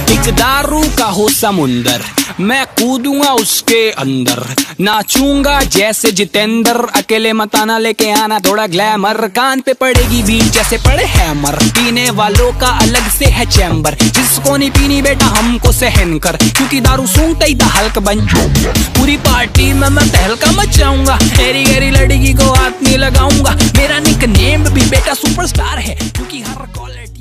एक दारू का हो समुंदर, मैं कूदूंगा उसके अंदर, नाचूंगा जैसे जितेंद्र, अकेले मत आना लेके आना थोड़ा ग्लैमर, कान पे पड़ेगी बीट जैसे पड़े हैमर, पीने वालों का अलग से है चैम्बर, जिसको नहीं पीनी बेटा हमको सहन कर, क्योंकि दारू सूंघते ही हल्क बन, पूरी पार्टी में मैं तहलका मचाऊंगा, तेरी गहरी लड़की को हाथ नहीं लगाऊंगा, मेरा निकनेम भी बेटा सुपरस्टार है, क्योंकि हर कॉलेज